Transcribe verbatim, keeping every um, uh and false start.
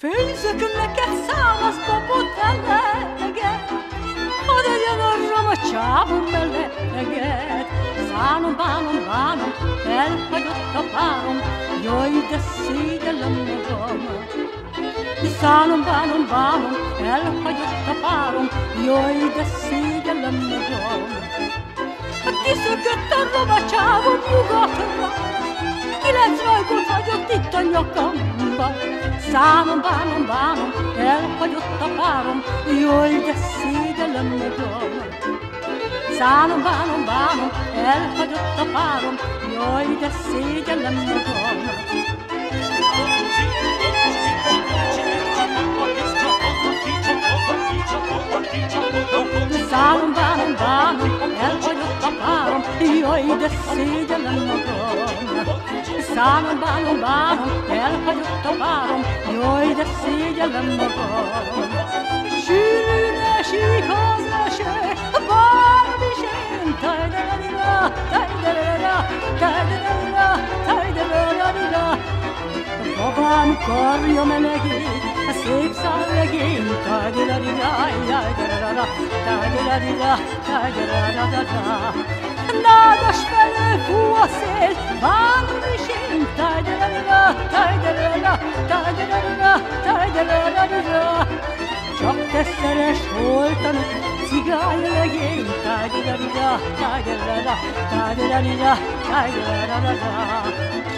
Főzök neked száraz babot eleget, hadd legyen arram a csávom meleget. Szánom, bánom, bánom, elhagyott a párom, jaj, de szégyellem magamat. Szánom, bánom, bánom, elhagyott a párom, jaj, de szégyellem magamat. Kiszökött a rovacsávon nyugatra, kilenc rajkot hagyott itt a nyakamba. Szánom, bánom, bánom, elhagyott a párom, jaj, de szégyellem magamat. Szánom, bánom, bánom, elhagyott a párom, jaj, de szégyellem magamat. Szánom, bánom, bánom, elhagyott a párom, jaj, de szégyellem magam. Szánom, bánom, bánom, elhagyott a párom, jaj, de szégyellem magam. Sűrűn esik az eső, bánom is én, tajdelelila, tajdelelila, tajdelelila, tajdelelila. Babám karja melegét, a szép szállegén, tajdelelila, tajdelelila, tajdelelila, tajdelelila. Nádas felől fú a szél, bánom is én, tajdelelila, tajdelelila, tajdelelila, tajdelelila. Csak te szeres voltam, cigány legény, tajdelelila, tajdelelila, tajdelelila, tajdelelila.